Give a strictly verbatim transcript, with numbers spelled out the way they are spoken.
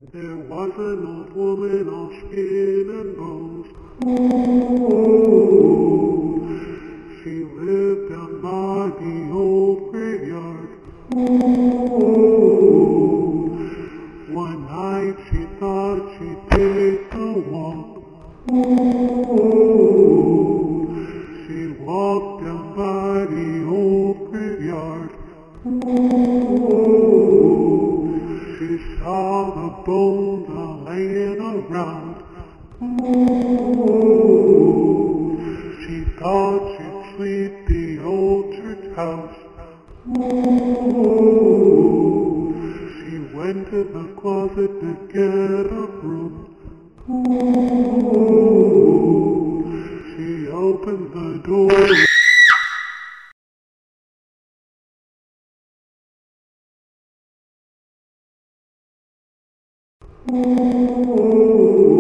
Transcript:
There was an old woman all skin and bones. Ooh, she lived down by the old graveyard. Ooh, one night she thought she'd take a walk. Ooh, she walked down by the old graveyard. Ooh, she saw the bones all laying around. Ooh, she thought she'd sweep the old church house. Ooh, she went to the closet to get a broom. Ooh, she opened the door. Ooh.